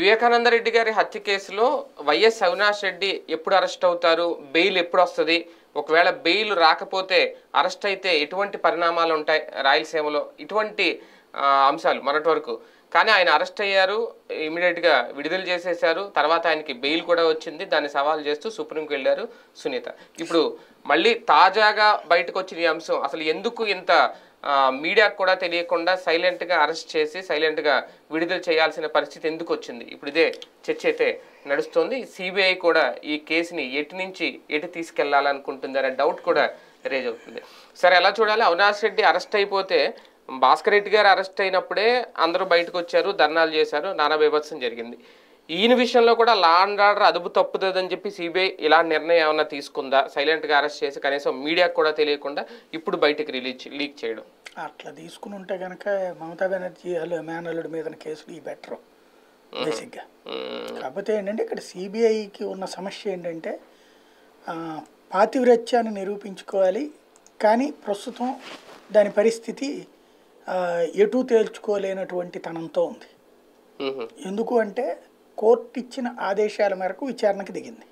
వివేకానంద రెడ్డి గారి హత్య కేసులో వైఎస్ అవినాష్ రెడ్డి ఎప్పుడు అరెస్ట్ అవుతారు, బెయిల్ ఎప్పుడు వస్తుంది, ఒకవేళ బెయిల్ రాకపోతే అరెస్ట్ అయితే ఎటువంటి పరిణామాలు ఉంటాయి రాయలసీమలో, ఇటువంటి అంశాలు మొన్నటి వరకు. కానీ ఆయన అరెస్ట్ అయ్యారు, ఇమీడియట్గా విడుదల చేసేశారు, తర్వాత ఆయనకి బెయిల్ కూడా వచ్చింది. దాన్ని సవాల్ చేస్తూ సుప్రీంకి వెళ్ళారు సునీత. ఇప్పుడు మళ్ళీ తాజాగా బయటకు వచ్చిన ఈ అంశం అసలు ఎందుకు ఇంత మీడియాకు కూడా తెలియకుండా సైలెంట్గా అరెస్ట్ చేసి సైలెంట్గా విడుదల చేయాల్సిన పరిస్థితి ఎందుకు వచ్చింది? ఇప్పుడు ఇదే చర్చ అయితే నడుస్తోంది. సిబిఐ కూడా ఈ కేసుని ఎటు నుంచి ఎటు తీసుకెళ్లాలనుకుంటుంది అనే డౌట్ కూడా రేజ్ అవుతుంది. సరే, ఎలా చూడాలి? అవినాష్ రెడ్డి అరెస్ట్ అయిపోతే, భాస్కర్ రెడ్డి గారు అరెస్ట్ అయినప్పుడే అందరూ బయటకు వచ్చారు, ధర్నాలు చేశారు, నానా బీభత్సం జరిగింది. ఈయన విషయంలో కూడా లా అండ్ ఆర్డర్ అదుపు తప్పుతుందని చెప్పి సిబిఐ ఇలా నిర్ణయం ఏమన్నా తీసుకుందా? సైలెంట్గా అరెస్ట్ చేసి కనీసం మీడియాకు కూడా తెలియకుండా ఇప్పుడు బయటకు లీక్ చేయడం. అట్లా తీసుకుని ఉంటే కనుక మమతా బెనర్జీ మేనల్లుడి మీద కేసులు ఈ బెటర్ బేసిక్గా. కాకపోతే ఏంటంటే ఇక్కడ సిబిఐకి ఉన్న సమస్య ఏంటంటే పాతివ్రత్యాన్ని నిరూపించుకోవాలి, కానీ ప్రస్తుతం దాని పరిస్థితి ఎటు తేల్చుకోలేనటువంటి తనంతో ఉంది. ఎందుకు అంటే కోర్టు ఇచ్చిన ఆదేశాల మేరకు విచారణకు దిగింది.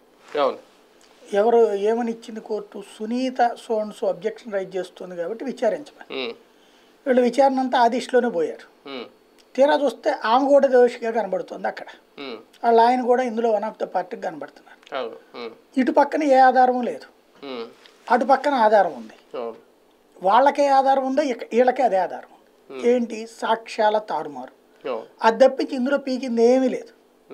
ఎవరు ఏమని ఇచ్చింది కోర్టు? సునీత సోన్సు అబ్జెక్షన్ రైజ్ చేస్తుంది కాబట్టి విచారించమని. వీళ్ళు విచారణ అంతా ఆదేశంలోనే పోయారు. తీరా చూస్తే ఆమె కూడా దోషిగా కనబడుతుంది అక్కడ. వాళ్ళ ఆయన కూడా ఇందులో వన్ ఆఫ్ ద పార్టీకి కనబడుతున్నారు. ఇటు పక్కన ఏ ఆధారం లేదు, అటు పక్కన ఆధారం ఉంది. వాళ్ళకే ఆధారం ఉందో వీళ్ళకే అదే ఆధారం ఉంది. ఏంటి? సాక్ష్యాల తారుమారు. అది తప్పించి ఇందులో పీకింది ఏమీ లేదు.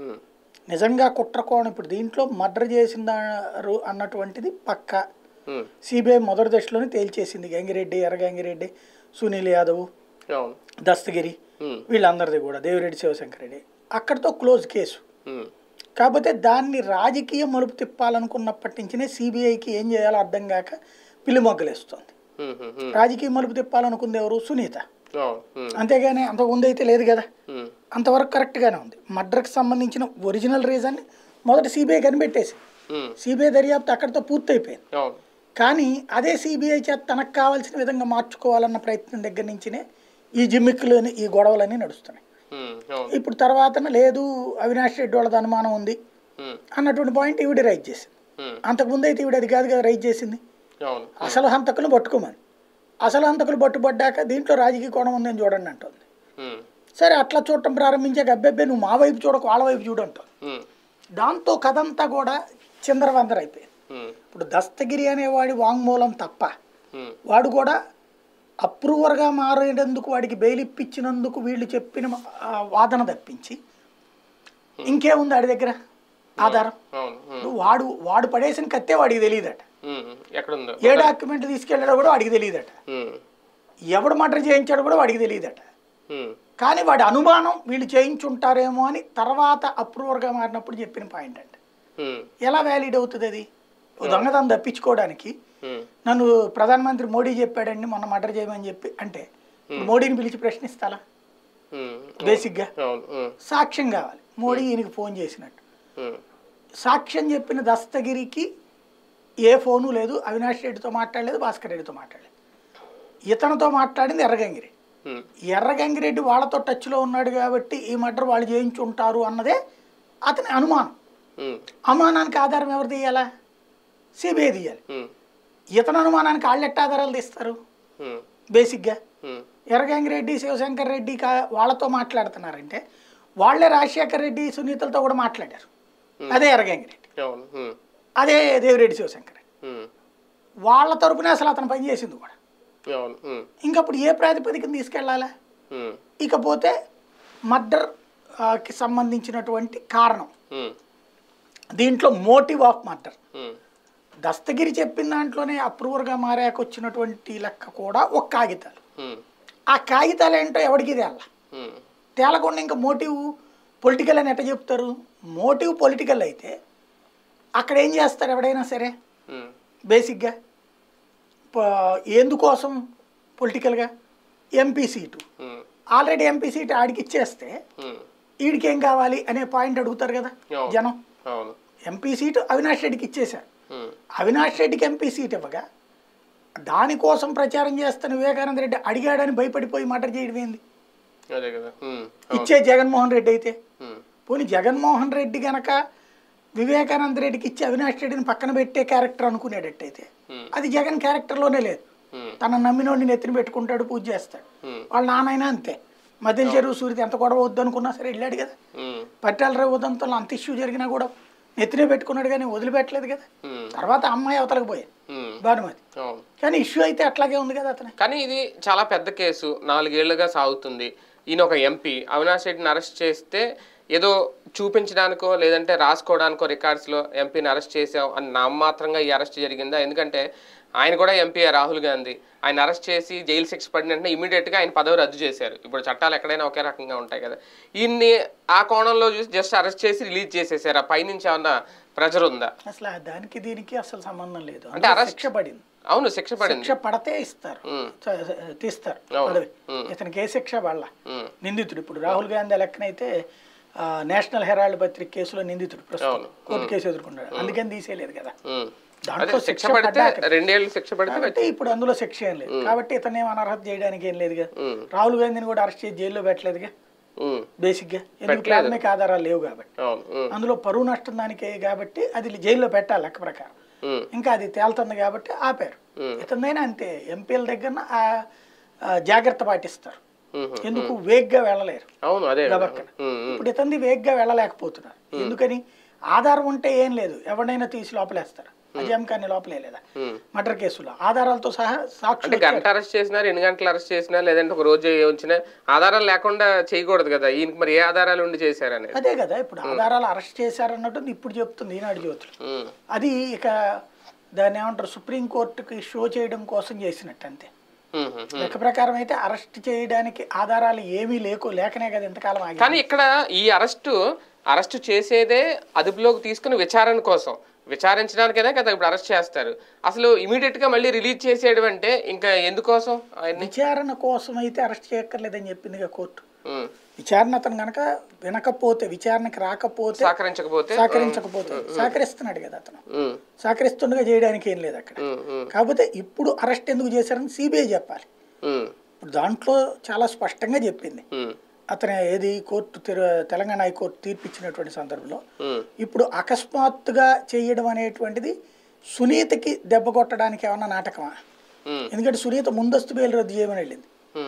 నిజంగా కుట్రకోణం ఇప్పుడు దీంట్లో మర్డర్ చేసినారు అన్నటువంటిది పక్క సిబిఐ మొదటి దశలోనే తేల్చేసింది. గంగిరెడ్డి, ఎర్రగంగిరెడ్డి, సునీల్ యాదవ్, దస్తగిరి, వీళ్ళందరిది కూడా, దేవిరెడ్డి, శివశంకర్ రెడ్డి, అక్కడితో క్లోజ్ కేసు. కాకపోతే దాన్ని రాజకీయ మలుపు తిప్పాలనుకున్నప్పటి నుంచినే సిబిఐకి ఏం చేయాలో అర్థం కాక పిల్లి మొగ్గలేస్తుంది. రాజకీయ మలుపు తిప్పాలనుకుంది ఎవరు? సునీత. అంతేగాని అంతకుముందు అయితే లేదు కదా. అంతవరకు కరెక్ట్గానే ఉంది. మర్డర్కి సంబంధించిన ఒరిజినల్ రీజన్ మొదట సిబిఐ కనిపెట్టేసి సిబిఐ దర్యాప్తు అక్కడితో పూర్తయిపోయింది. కానీ అదే సిబిఐ చేత తనకు కావాల్సిన విధంగా మార్చుకోవాలన్న ప్రయత్నం దగ్గర నుంచినే ఈ జిమ్మిక్కులని, ఈ గొడవలన్నీ నడుస్తున్నాయి. ఇప్పుడు తర్వాత లేదు అవినాష్ రెడ్డి వాళ్ళది అనుమానం ఉంది అన్నటువంటి పాయింట్ ఈవిడ రైజ్ చేసింది. అంతకుముందు అయితే ఈవిడ అది కాదు కదా రైజ్ చేసింది, అసలు హంతకులు పట్టుకోమని. అసలు హంతకులు పట్టుబడ్డాక దీంట్లో రాజకీయ కోణం ఉందని చూడండి అంటుంది. సరే, అట్లా చూడటం ప్రారంభించాక అబ్బెబ్బే నువ్వు మా వైపు చూడకు వాళ్ళ వైపు చూడంటుంది. దాంతో కథంతా కూడా చిందరవందర అయిపోయింది. ఇప్పుడు దస్తగిరి అనేవాడి వాంగ్మూలం తప్ప వాడు కూడా అప్రూవర్గా మారేందుకు వాడికి బెయిల్ ఇప్పించినందుకు వీళ్ళు చెప్పిన వాదన తప్పించి ఇంకేముంది వాడి దగ్గర ఆధారం? వాడు పడేసిన కత్తే వాడికి తెలియదట, ఏ డాక్యుమెంట్ తీసుకెళ్ళాడో కూడా వాడికి తెలియదట, ఎవడు మర్డర్ చేయించాడో కూడా వాడికి తెలియదట. కానీ వాడి అనుమానం వీళ్ళు చేయించుంటారేమో అని తర్వాత అప్రూవర్గా మారినప్పుడు చెప్పిన పాయింట్ అండి. ఎలా వ్యాలిడ్ అవుతుంది అది? దొంగతనం తప్పించుకోవడానికి నన్ను ప్రధానమంత్రి మోడీ చెప్పాడండి మొన్న మర్డర్ చేయమని చెప్పి అంటే మోడీని పిలిచి ప్రశ్నిస్తాలా? బేసిక్గా సాక్ష్యం కావాలి. మోడీ ఈయనకి ఫోన్ చేసినట్టు సాక్ష్యం చెప్పిన దస్తగిరికి ఏ ఫోను లేదు, అవినాష్ రెడ్డితో మాట్లాడలేదు, భాస్కర్ రెడ్డితో మాట్లాడలేదు. ఇతనితో మాట్లాడింది ఎర్రగంగిరెడ్డి. ఎర్రగంగిరెడ్డి వాళ్ళతో టచ్లో ఉన్నాడు కాబట్టి ఈ మర్డర్ వాళ్ళు చేయించుంటారు అన్నదే అతని అనుమానం. అనుమానానికి ఆధారం ఎవరు తీయాలా? సిబిఐ తీయాలి. ఇతని అనుమానానికి వాళ్ళు ఎట్ట ఆధారాలు తీస్తారు? బేసిక్గా ఎర్రగంగిరెడ్డి, శివశంకర్ రెడ్డి వాళ్ళతో మాట్లాడుతున్నారంటే వాళ్ళే రాజశేఖర్ రెడ్డి, సునీతలతో కూడా మాట్లాడారు. అదే ఎర్రగంగిరెడ్డి, అదే దేవిరెడ్డి, శివశంకర్ రెడ్డి వాళ్ళ తరపునే అసలు అతను పనిచేసింది కూడా. ఇంకప్పుడు ఏ ప్రాతిపదికను తీసుకెళ్లాలా? ఇకపోతే మర్డర్కి సంబంధించినటువంటి కారణం, దీంట్లో మోటివ్ ఆఫ్ మర్డర్. దస్తగిరి చెప్పిన దాంట్లోనే అప్రూవర్గా మారాక వచ్చినటువంటి లెక్క కూడా ఒక కాగితాలు. ఆ కాగితాలు ఏంటో ఎవరికి తేలకుండా ఇంకా మోటివ్ పొలిటికల్ అని ఎట్ట చెప్తారు? మోటివ్ పొలిటికల్ అయితే అక్కడ ఏం చేస్తారు ఎవడైనా సరే బేసిక్గా ఎందుకోసం పొలిటికల్గా MP seat already MP seat ఆడికి ఇచ్చేస్తే వీడికి ఏం కావాలి అనే పాయింట్ అడుగుతారు కదా జనం. ఎంపీ సీటు అవినాష్ రెడ్డికి ఇచ్చేశారు. అవినాష్ రెడ్డికి ఎంపీ సీట్ ఇవ్వగా దానికోసం ప్రచారం చేస్తున్న వివేకానంద రెడ్డి అడిగాడని భయపడిపోయి మర్డర్ చేయడం ఏంది? ఇచ్చే జగన్మోహన్ రెడ్డి అయితే పోనీ జగన్మోహన్ రెడ్డి గనక వివేకానంద రెడ్డికి ఇచ్చి అవినాష్ రెడ్డిని పక్కన పెట్టే క్యారెక్టర్ అనుకునేటట్టయితే అది జగన్ క్యారెక్టర్లోనే లేదు. తన నమ్మినోడిని నెత్తిన పెట్టుకుంటాడు, పూజ చేస్తాడు. వాళ్ళ నాన్నైనా అంతే. మధ్యలో చెరువు సూర్యుడు ఎంత గొడవ వద్దు అనుకున్నా సరే వెళ్ళాడు కదా. పట్టాల రేవు ఉదంతంలో అంత ఇష్యూ జరిగినా కూడా నెత్తినే పెట్టుకున్నాడు కానీ వదిలిపెట్టలేదు కదా. తర్వాత అమ్మాయి అవతలకు పోయాడు భానుమతి, కానీ ఇష్యూ అయితే అట్లాగే ఉంది కదా అతను. కానీ ఇది చాలా పెద్ద కేసు, 4 ఏళ్లుగా సాగుతుంది. ఈయన ఒక ఎంపీ, అవినాష్ రెడ్డిని అరెస్ట్ చేస్తే ఏదో చూపించడానికో లేదంటే రాసుకోవడానికో రికార్డ్స్లో ఎంపీని అరెస్ట్ చేసాం అని నామమాత్రంగా ఈ అరెస్ట్ జరిగిందా? ఎందుకంటే ఆయన కూడా ఎంపీ రాహుల్ గాంధీ, ఆయన అరెస్ట్ చేసి జైలు శిక్ష పడిన వెంటనే ఇమీడియట్గా ఆయన పదవి రద్దు చేశారు. ఇప్పుడు చట్టాలు ఎక్కడైనా ఒకే రకంగా ఉంటాయి కదా. ఈయన్ని ఆ కోణంలో చూసి జస్ట్ అరెస్ట్ చేసి రిలీజ్ చేసేసారు. ఆ పైనుంచి ఏమన్నా ప్రెజర్ ఉందా? అసలు దానికి దీనికి అసలు సంబంధం లేదు. అంటే అరెస్ట్ శిక్ష పడింది. అవును, శిక్ష పడింది. శిక్ష పడితే ఇస్తారు, తీస్తారు పదవి. ఇతనికి ఏ శిక్ష పడాల. నిందితుడు ఇప్పుడు రాహుల్ గాంధీ లెక్కనైతే నేషనల్ హెరాల్డ్ పత్రిక కేసులో నిందితుడు ప్రస్తుతం కోర్టు కేసు ఎదుర్కొన్నాడు. అందుకని తీసేయలేదు కదా. దాంట్లో శిక్ష పడ్డాక 2 ఏళ్ళు శిక్ష పడితే ఇప్పుడు అందులో శిక్ష ఏం లేదు కాబట్టి ఇతను అనర్హత చేయడానికి ఏం లేదుగా. రాహుల్ గాంధీని కూడా అరెస్ట్ చేసి జైల్లో పెట్టలేదుగా బేసిక్ గా, ఎందుకు ప్రాథమిక ఆధారాలు లేవు కాబట్టి. అందులో పరువు నష్టం దానికే కాబట్టి అది జైల్లో పెట్టాలి లెక్క ప్రకారం. ఇంకా అది తేలుతుంది కాబట్టి ఆపారు. ఇతనైనా అంతే, ఎంపీల దగ్గర జాగ్రత్త పాటిస్తారు. ఎందుకు వేగ్గా వెళ్ళలేరు గబక్కన. ఇప్పుడు ఇతంది వేగ్గా వెళ్ళలేకపోతున్నారు. ఎందుకని? ఆధారం ఉంటే ఏం లేదు, ఎవరినైనా తీసి లోపలేస్తారు. అజయం ఖాన్ లోపలేదా మర్డర్ కేసులో ఆధారాలతో సహా సాక్షులు. గంట అరెస్ట్ చేసినా 2 గంటలు అరెస్ట్ చేసినా లేదంటే ఒక రోజు ఉంచినా ఆధారాలు లేకుండా చేయకూడదు కదా. ఈయనకి మరి ఏ ఆధారాలు ఉండి చేశారని? అదే కదా ఇప్పుడు ఆధారాలు అరెస్ట్ చేశారన్నట్టు ఇప్పుడు చెప్తుంది ఈనాడు జ్యోతులు. అది ఇక దాన్ని ఏమంటారు, సుప్రీంకోర్టుకి షో చేయడం కోసం చేసినట్టు అంతే. లెక్క ప్రకారం అయితే అరెస్ట్ చేయడానికి ఆధారాలు ఏమీ లేకనే కదా ఇంతకాలం ఆగి. కానీ ఇక్కడ ఈ అరెస్ట్ చేసేదే అదుపులోకి తీసుకుని విచారణ కోసం, విచారించడానికైనా కదా ఇప్పుడు అరెస్ట్ చేస్తారు. అసలు ఇమీడియట్ గా మళ్ళీ రిలీజ్ చేసేయడం అంటే ఇంకా ఎందుకోసం? విచారణ కోసం అయితే అరెస్ట్ చేయక్కర్లేదని చెప్పింది కోర్టు. విచారణ అతను కనుక వినకపోతే, విచారణకి రాకపోతే, సహకరించకపోతే సహకరిస్తున్నాడు కదా అతను, సహకరిస్తుండగా చేయడానికి ఏం లేదు అక్కడ. కాకపోతే ఇప్పుడు అరెస్ట్ ఎందుకు చేశారని సిబిఐ చెప్పాలి. ఇప్పుడు దాంట్లో చాలా స్పష్టంగా చెప్పింది. అతను ఏది కోర్టు తెలంగాణ హైకోర్టు తీర్పిచ్చినటువంటి సందర్భంలో ఇప్పుడు అకస్మాత్తుగా చేయడం అనేటువంటిది సునీతకి దెబ్బ కొట్టడానికి ఏమన్నా నాటకమా? ఎందుకంటే సునీత ముందస్తు బెయిల్ రద్దు చేయమని వెళ్ళింది.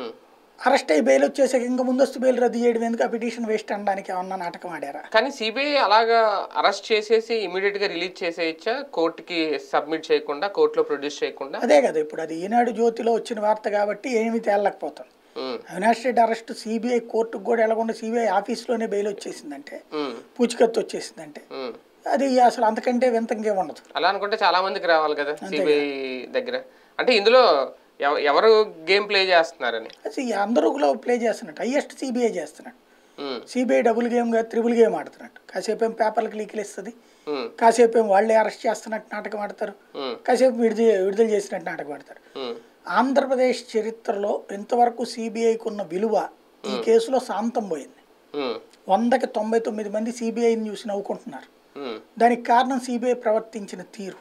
అరెస్ట్ అయ్యి బెయిల్ వచ్చేసాక ఇంకా ముందస్తు బెయిల్ రద్దు చేయడం ఎందుకు? ఆ పిటిషన్ వేస్ట్ అనడానికి ఏమన్నా నాటకం ఆడారా? కానీ సిబిఐ అలాగా అరెస్ట్ చేసేసి ఇమీడియట్ గా రిలీజ్ చేసేయచ్చా, కోర్టుకి సబ్మిట్ చేయకుండా, కోర్టులో ప్రొడ్యూస్ చేయకుండా? అదే కదా ఇప్పుడు అది ఈనాడు జ్యోతిలో వచ్చిన వార్త కాబట్టి ఏమీ తేలకపోతుంది. అవినాష్ రెడ్డి అరెస్ట్ సిబిఐ కోర్టుకు కూడా వెళ్ళకుండా సిబిఐ ఆఫీస్లోనే బెయిల్ వచ్చేసిందంటే, పూచికత్తు వచ్చేసిందంటే అది అసలు అంతకంటే వింత ఇంకేం ఉండదు. అలా అనుకుంటే చాలా మందికి రావాలి కదా సిబిఐ దగ్గర. అంటే ఇందులో ఎవరు గేమ్ ప్లే చేస్తున్నారని? అందరూ ప్లే చేస్తున్నట్టు, హైయెస్ట్ సిబిఐ చేస్తున్నట్టు. సిబిఐ డబుల్ గేమ్ గా త్రిబుల్ గేమ్ ఆడుతున్నట్టు. కాసేపు ఏం పేపర్లకు లీకులు ఇస్తుంది, కాసేపు ఏం వాళ్ళే అరెస్ట్ చేస్తున్నట్టు నాటకం ఆడతారు, కాసేపు విడుదల చేసినట్టు నాటకం ఆడతారు. ఆంధ్రప్రదేశ్ చరిత్రలో ఇంతవరకు సిబిఐకి ఉన్న విలువ ఈ కేసులో శాంతం పోయింది. 100కి 99 మంది సిబిఐని చూసి నవ్వుకుంటున్నారు. దానికి కారణం సిబిఐ ప్రవర్తించిన తీరు.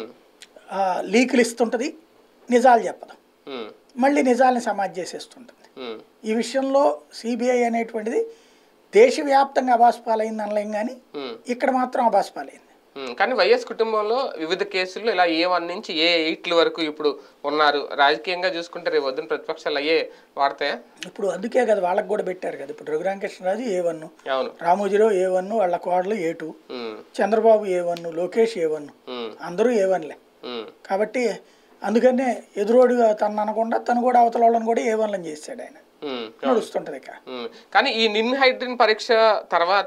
లీకులు ఇస్తుంటది, నిజాలు చెప్పదు, మళ్ళీ నిజాలని సమాజ్ చేసేస్తుంటుంది. ఈ విషయంలో సిబిఐ అనేటువంటిది దేశవ్యాప్తంగా అబాస్పాలైంది అనలేం కానీ ఇక్కడ మాత్రం అబాస్పాలైంది. కానీ వైఎస్ కుటుంబంలో వివిధ కేసుల్లో ఇలా A1 నుంచి A8 వరకు ఇప్పుడు ఉన్నారు. రాజకీయంగా చూసుకుంటే రేపు వద్దున ప్రతిపక్షాలు అయ్యే వాడతాయా? ఇప్పుడు అందుకే కదా వాళ్ళకి కూడా పెట్టారు కదా. ఇప్పుడు రఘురామకృష్ణరాజు A1, రామోజీరావు A1, వాళ్ళ కోడలు A2, Chandrababu A1, Lokesh A1, అందరూ A1లే. కాబట్టి అందుకనే ఎదురోడుగా తను అనకుండా తను కూడా అవతల వాళ్ళని కూడా A1లని చేశాడు ఆయన. నడుస్తుంటది. కానీ ఈ నిన్హైడ్రిన్ పరీక్ష తర్వాత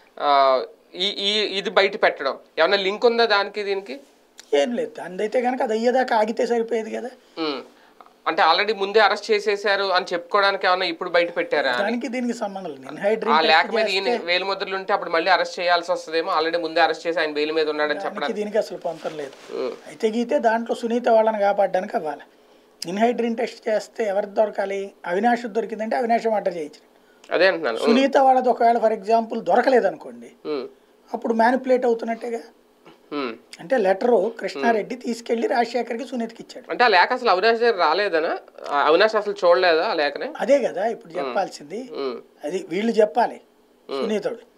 ఇది బయట పెట్టడం ఏమన్నా లింక్ ఉందా దానికి దీనికి? ఏం లేదు. అందైతే కనుక అది అయ్యేదాకా ఆగితే సరిపోయేది కదా. అంటే ఆల్రెడీ ముందే అరెస్ట్ చేసేసారు అని చెప్పుకోవడానికి ఏమన్నా ఇప్పుడు బయట పెట్టారా? దానికి దీనికి సంబంధం లేదు. ఆ లేఖ మీద ఈయన వేలు ముద్రలు ఉంటే అప్పుడు మళ్ళీ అరెస్ట్ చేయాల్సి వస్తుందేమో. ఆల్రెడీ ముందే అరెస్ట్ చేసి ఆయన బెయిల్ మీద ఉన్నాడని చెప్పడానికి దీనికి అసలు పొంతం లేదు. అయితే గీతే దాంట్లో సునీత వాళ్ళని కాపాడడానికి అవ్వాలి. ఇన్హైడ్రిన్ టెస్ట్ చేస్తే ఎవరికి దొరకాలి? అవినాష్ దొరికిందంటే అవినాష్ మర్డర్ చేయించారు. అదే అంటున్నాను. సునీత వాళ్ళది ఒకవేళ ఫర్ ఎగ్జాంపుల్ దొరకలేదు అనుకోండి, అప్పుడు మ్యానిపులేట్ అవుతున్నట్టేగా. అంటే లెటరు కృష్ణారెడ్డి తీసుకెళ్లి రాజశేఖర్కి సునీతకి ఇచ్చాడు. అంటే ఆ లేఖ అసలు అవినాష్ దగ్గర రాలేదనా? అవినాష్ అసలు చూడలేదా ఆ లేఖనే? అదే కదా ఇప్పుడు చెప్పాల్సింది. అది వీళ్ళు చెప్పాలి సునీతడు.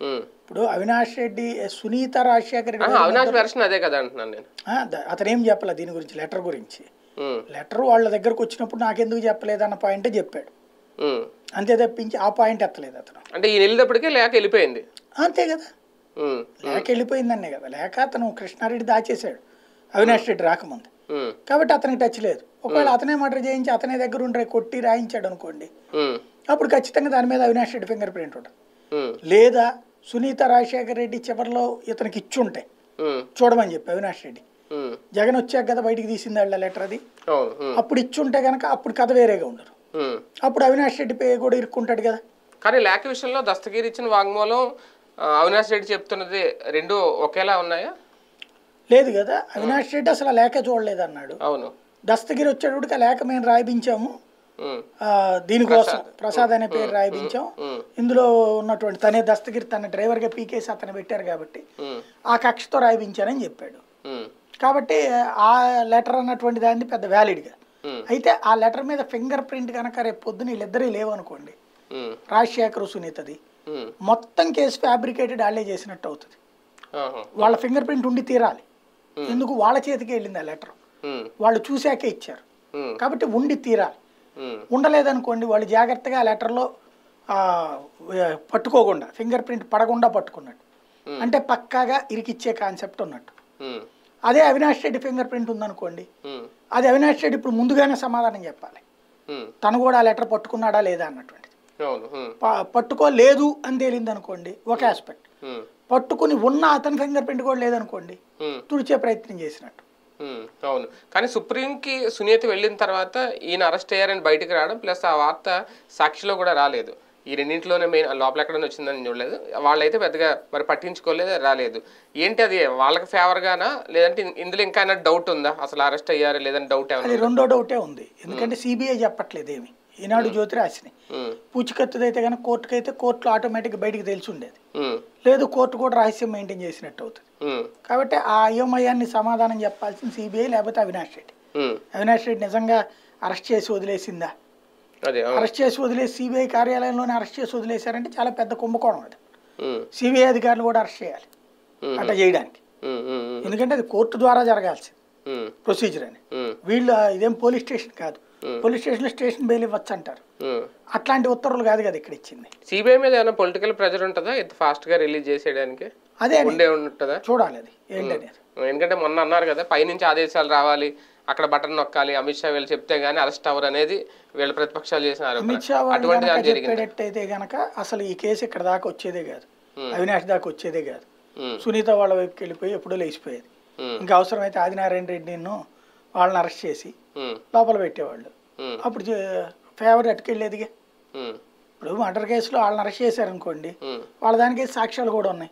ఇప్పుడు అవినాష్ రెడ్డి సునీత రాజశేఖర రెడ్డి అవినాష్ వెర్షన్ అదే కదా అంటున్నాను నేను. అతనేం చెప్పలే దీని గురించి, లెటర్ గురించి. లెటర్ వాళ్ళ దగ్గరకు వచ్చినప్పుడు నాకెందుకు చెప్పలేదు అన్న పాయింటే చెప్పాడు, అంతే తప్పించి ఆ పాయింట్ ఎత్తలేదు అతను. అంటే ఈ వెళ్ళేటప్పటికే లేక వెళ్ళిపోయింది అంతే కదా, లేక వెళ్ళిపోయిందన్నే కదా. లేక అతను కృష్ణారెడ్డి దాచేశాడు అవినాష్ రెడ్డి రాకముందు, కాబట్టి అతనికి టచ్ లేదు. ఒకవేళ అతనే మర్డర్ చేయించి అతనే దగ్గర ఉండే కొట్టి రాయించాడు అనుకోండి, అప్పుడు ఖచ్చితంగా దాని మీద అవినాష్ రెడ్డి ఫింగర్ ప్రింట్ ఉంటుంది. లేదా సునీత రాజశేఖర రెడ్డి చివరిలో ఇతనికి ఇచ్చుంటే చూడమని చెప్పి అవినాష్ రెడ్డి, జగన్ వచ్చాక కదా బయటికి తీసింది వాళ్ళ లెటర్ అది, అప్పుడు ఇచ్చుంటే కనుక అప్పుడు కథ వేరేగా ఉండరు, అప్పుడు అవినాష్ రెడ్డి పే కూడా ఇరుక్కుంటాడు కదా. కానీ లేఖ విషయంలో దస్తగిరి ఇచ్చిన వాంగ్మూలం అవినాష్ రెడ్డి చెప్తున్నది రెండు ఒకేలా ఉన్నాయా? లేదు కదా, అవినాష్ రెడ్డి అసలు లేఖ చూడలేదు అన్నాడు. అవును, దస్తగిరి వచ్చేటప్పటికి ఆ లేఖ మేము రాయించాము, దీనికోసం ప్రసాద్ అనే పేరు రాయించాం, ఇందులో ఉన్నటువంటి తనే దస్తగిరి తన డ్రైవర్గా పీకేసి అతను పెట్టారు కాబట్టి ఆ కక్షతో రాయించానని చెప్పాడు. కాబట్టి ఆ లెటర్ అన్నటువంటి దాన్ని పెద్ద వ్యాలిడ్గా, అయితే ఆ లెటర్ మీద ఫింగర్ ప్రింట్ కనుక రేపు పొద్దున వీళ్ళిద్దరే లేవనుకోండి, రాజశేఖర్ సునీతది, మొత్తం కేసు ఫ్యాబ్రికేటెడ్ వాళ్ళే చేసినట్టు అవుతుంది. వాళ్ళ ఫింగర్ ప్రింట్ ఉండి తీరాలి, ఎందుకు వాళ్ళ చేతికి వెళ్ళింది ఆ లెటర్, వాళ్ళు చూశాకే ఇచ్చారు కాబట్టి ఉండి తీరాలి. ఉండలేదనుకోండి వాళ్ళు జాగ్రత్తగా ఆ లెటర్లో పట్టుకోకుండా ఫింగర్ ప్రింట్ పడకుండా పట్టుకున్నట్టు, అంటే పక్కాగా ఇరికిచ్చే కాన్సెప్ట్ ఉన్నట్టు. అదే అవినాష్ రెడ్డి ఫింగర్ ప్రింట్ ఉందనుకోండి, అది అవినాష్ రెడ్డి ఇప్పుడు ముందుగానే సమాధానం చెప్పాలి, తను కూడా ఆ లెటర్ పట్టుకున్నాడా లేదా అన్నటువంటిది. పట్టుకోలేదు అని తేలింది అనుకోండి ఒక ఆస్పెక్ట్, పట్టుకుని ఉన్న అతని ఫింగర్ ప్రింట్ కూడా లేదనుకోండి తుడిచే ప్రయత్నం చేసినట్టు. అవును, కానీ సుప్రీంకి సునీత వెళ్ళిన తర్వాత ఈయన అరెస్ట్ అయ్యారని బయటకు రావడం, ప్లస్ ఆ వార్త సాక్షిలో కూడా రాలేదు, ఈ రెండింటిలోనే మెయిన్, లోపల ఎక్కడైనా వచ్చిందని చూడలేదు, వాళ్ళైతే పెద్దగా మరి పట్టించుకోలేదు, రాలేదు. ఏంటి అది వాళ్ళకి ఫేవర్ గానా, లేదంటే ఇందులో ఇంకా డౌట్ ఉందా, అసలు అరెస్ట్ అయ్యారా లేదని డౌట్? అది రెండో డౌటే ఉంది, ఎందుకంటే సిబిఐ చెప్పట్లేదు ఏమి, ఈనాడు జ్యోతి రాసినాయి. పూచికత్తుదైతే కనుక కోర్టుకి అయితే కోర్టులో ఆటోమేటిక్గా బయటకు తెలిసి ఉండేది, లేదు కోర్టు కూడా రహస్యం మెయింటైన్ చేసినట్టు అవుతుంది. కాబట్టి ఆ అయోమయాన్ని సమాధానం చెప్పాల్సింది సిబిఐ లేకపోతే అవినాష్ రెడ్డి. అవినాష్ రెడ్డి నిజంగా అరెస్ట్ చేసి వదిలేసిందా, అరెస్ట్ చేసి వదిలేసి సిబిఐ కార్యాలయంలోనే అరెస్ట్ చేసి వదిలేశారంటే చాలా పెద్ద కుంభకోణం అది. సిబిఐ అధికారులు కూడా అరెస్ట్ చేయాలి అట్లా చేయడానికి, ఎందుకంటే అది కోర్టు ద్వారా జరగాల్సింది ప్రొసీజర్ అని. వీళ్ళు ఇదేం పోలీస్ స్టేషన్ కాదు, పోలీస్ స్టేషన్ స్టేషన్ బెయిల్ ఇవ్వచ్చు అంటారు, అట్లాంటి ఉత్తర్వులు కాదు కదా ఇక్కడ ఇచ్చింది. సిబిఐ మీద ఏమైనా పొలిటికల్ ప్రెజర్ ఉంటుందా ఇంత ఫాస్ట్ గా రిలీజ్ చేసేయడానికి? అదే ఉంటుందా చూడాలి అది ఏంటనేది. ఎందుకంటే మొన్న అన్నారు కదా పైనుంచి ఆదేశాలు రావాలి, అక్కడ బటన్ నొక్కాలి, అమిత్ షా వీళ్ళు చెప్తే గానీ అరెస్ట్ అవ్వరు అనేది వీళ్ళ ప్రతిపక్షాలు చేసినారు. అమిత్ షా చెప్పేటట్టయితే గనక అసలు ఈ కేసు ఇక్కడ దాకా వచ్చేదే కాదు, అవినాష్ దాకా వచ్చేదే కాదు, సునీత వాళ్ళ వైపుకి వెళ్ళిపోయి ఎప్పుడో లేచిపోయేది. ఇంకా అవసరమైతే ఆదినారాయణ రెడ్డిను వాళ్ళని అరెస్ట్ చేసి లోపల పెట్టేవాళ్ళు, అప్పుడు ఫేవర్ అట్టుకెళ్ళేదిగా. ఇప్పుడు మర్డర్ కేసులో వాళ్ళని అరెస్ట్ చేశారనుకోండి, వాళ్ళ దానికి సాక్ష్యాలు కూడా ఉన్నాయి,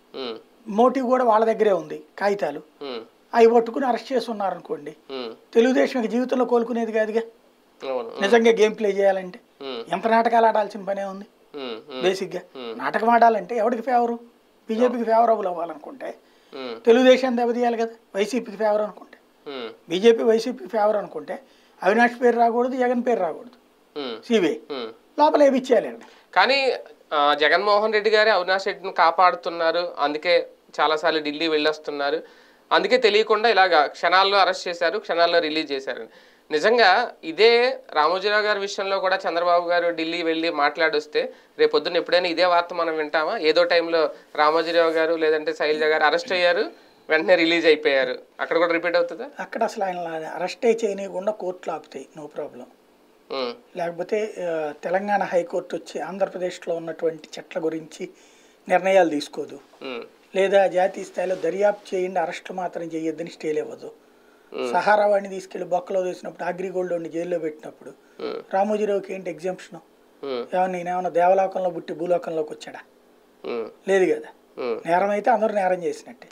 మోటివ్ కూడా వాళ్ళ దగ్గరే ఉంది, కాగితాలు అవి పట్టుకుని అరెస్ట్ చేసి ఉన్నారనుకోండి, తెలుగుదేశం జీవితంలో కోలుకునేది కాదుగా. నిజంగా గేమ్ ప్లే చేయాలంటే ఎంత నాటకాలు ఆడాల్సిన పనే ఉంది. బేసిక్గా నాటకం ఆడాలంటే ఎవరికి ఫేవరు, బీజేపీకి ఫేవర్ అవ్వాలనుకుంటే తెలుగుదేశం దెబ్బతీయాలి కదా, వైసీపీకి ఫేవర్ అనుకుంటే, బీజేపీ వైసీపీ ఫేవర్ అనుకుంటే అవినాష్ పేరు రాకూడదు, జగన్ పేరు రాకూడదు, సిబిఐ లోపల ఏమిచ్చేయాలి. కానీ జగన్మోహన్ రెడ్డి గారే అవినాష్ రెడ్డిని కాపాడుతున్నారు, అందుకే చాలాసార్లు ఢిల్లీ వెళ్ళొస్తున్నారు, అందుకే తెలియకుండా ఇలాగా క్షణాల్లో అరెస్ట్ చేశారు, క్షణాల్లో రిలీజ్ చేశారు. నిజంగా ఇదే రామోజీరావు గారి విషయంలో కూడా చంద్రబాబు గారు ఢిల్లీ వెళ్ళి మాట్లాడొస్తే రేపొద్దున ఎప్పుడైనా ఇదే వార్త మనం వింటామా? ఏదో టైంలో రామోజీరావు గారు లేదంటే శైలజ గారు అరెస్ట్ అయ్యారు, వెంటనే రిలీజ్ అయిపోయారు, అక్కడ కూడా రిపీట్ అవుతుందా? అక్కడ అసలు ఆయన అరెస్టే చేయకుండా కోర్టులు ఆపుతాయి, నో ప్రాబ్లం. లేకపోతే తెలంగాణ హైకోర్టు వచ్చి ఆంధ్రప్రదేశ్లో ఉన్నటువంటి చట్ల గురించి నిర్ణయాలు తీసుకోదు, లేదా జాతీయ స్థాయిలో దర్యాప్తు చేయండి అరెస్టులు మాత్రం చేయొద్దని స్టేలు ఇవ్వదు. సహారా వాడిని తీసుకెళ్లి బొక్కలో వేసినప్పుడు, అగ్రిగోల్డ్ వాడిని జైల్లో పెట్టినప్పుడు రామోజీరావుకి ఏంటి ఎగ్జాంప్షన్? నేనేమన్నా దేవలోకంలో పుట్టి భూలోకంలోకి వచ్చాడా? లేదు కదా, నేరం అయితే అందరూ నేరం చేసినట్టే.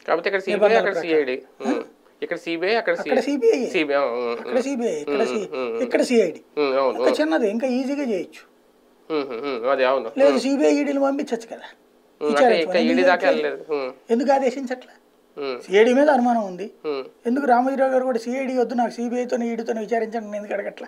ఇక్కడ సిఐడి చిన్నది ఇంకా ఈజీగా చేయొచ్చు, లేదు సిబిఐ ఈడీని పంపించచ్చు కదా, ఎందుకు ఆదేశించట్లా? సిఐడి మీద అనుమానం ఉంది, ఎందుకు రామోజీరావు గారు కూడా సిఐడి వద్దు నాకు సిబిఐతో ఈడీతో విచారించండి ఎందుకు అడగట్లా,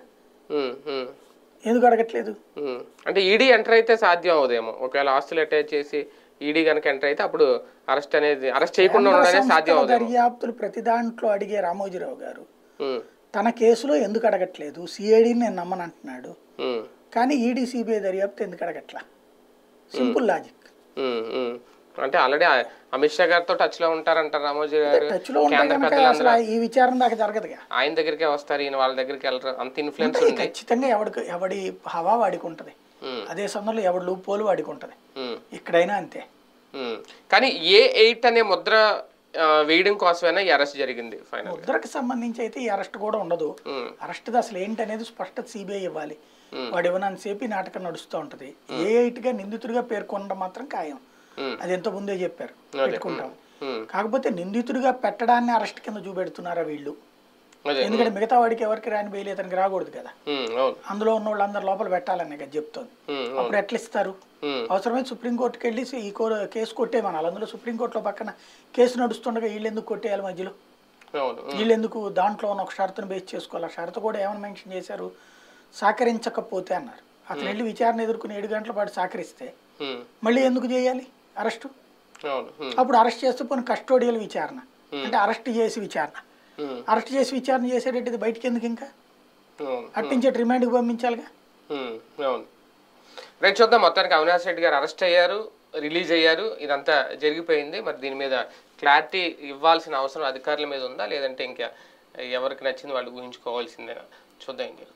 ఎందుకు అడగట్లేదు? అంటే ఈడీ ఎంటర్ అయితే సాధ్యం అవుదేమో, ఒకవేళ ఆస్తులు అటాచ్ చేసి ఈడీ కనుక ఎంటర్ అయితే అప్పుడు అరెస్ట్ చేయకుండా ఉండడం అనేది సాధ్యం అవుతుంది. దర్యాప్తులు ప్రతి దాంట్లో అడిగే రామోజీరావు గారు తన కేసులో ఎందుకు అడగట్లేదు? సిఐడిని నేను నమ్మనంటున్నాడు, కానీ ఈడీ సిబిఐ దర్యాప్తు ఎందుకు అడగట్లా? Simple logic. అంటే ఆల్రెడీ అమిత్ షా గారితో టచ్ లో ఉంటారంటారు రామోజీ గారు. టచ్ లో ఈ విచారణ దాకా జరగదుగా, ఆయన దగ్గరికే వస్తారు, ఈయన వాళ్ళ దగ్గరికి వెళ్ళరు, అంత ఇన్ఫ్లుయెన్స్ ఉంది. ఖచ్చితంగా ఎవడి హవా వాడికి ఉంటది, అదే సమయంలో ఎవడి లూపోలు వాడికి ఉంటది, ఇక్కడైనా అంతే. కానీ A8 అనే ముద్ర వేయడం కోసమైనా ఈ అరెస్ట్ జరిగింది. ముద్రకు సంబంధించి అయితే ఈ అరెస్ట్ కూడా ఉండదు. అరెస్ట్ అసలు ఏంటనేది స్పష్టత సిబిఐ ఇవ్వాలి. వాడు ఇవ్వనంతసేపు ఈ నాటకం నడుస్తూ ఉంటది. A8 గా నిందితుడిగా పేర్కొనడం మాత్రం ఖాయం, అది ఎంతో ముందే చెప్పారు పెట్టుకుంటాం. కాకపోతే నిందితుడిగా పెట్టడాన్ని అరెస్ట్ కింద చూపెడుతున్నారా వీళ్ళు? ఎందుకంటే మిగతా వాడికి ఎవరికి రాని బెయిల్ అతనికి రాకూడదు కదా, అందులో ఉన్న వాళ్ళందరూ లోపల పెట్టాలనే కదా చెప్తోంది. అప్పుడు ఎట్లా ఇస్తారు? అవసరమైతే సుప్రీంకోర్టుకి వెళ్ళి ఈ కేసు కొట్టేమనాలి. అందులో సుప్రీంకోర్టులో పక్కన కేసు నడుస్తుండగా వీళ్ళు ఎందుకు కొట్టేయాలి మధ్యలో? వీళ్ళు ఎందుకు దాంట్లో ఉన్న ఒక షరతును బేస్ చేసుకోవాలి? ఆ షరతు కూడా ఏమని మెన్షన్ చేశారు? సహకరించకపోతే అన్నారు. అతను వెళ్ళి విచారణ ఎదుర్కొని 7 గంటల పాటు సహకరిస్తే మళ్ళీ ఎందుకు చేయాలి అరెస్టు? అప్పుడు అరెస్ట్ చేస్తే పోనీ కస్టోడియల్ విచారణ అంటే అరెస్ట్ చేసి విచారణ చేసేటట్టు బయటికి ఎందుకు? ఇంకా అట్టించే రిమాండ్కి పంపించాలిగా. రైట్, చూద్దాం. మొత్తానికి అవినాష్ రెడ్డి గారు అరెస్ట్ అయ్యారు, రిలీజ్ అయ్యారు, ఇదంతా జరిగిపోయింది. మరి దీని మీద క్లారిటీ ఇవ్వాల్సిన అవసరం అధికారుల మీద ఉందా, లేదంటే ఇంకా ఎవరికి నచ్చింది వాళ్ళు ఊహించుకోవాల్సిందేనా? చూద్దాం.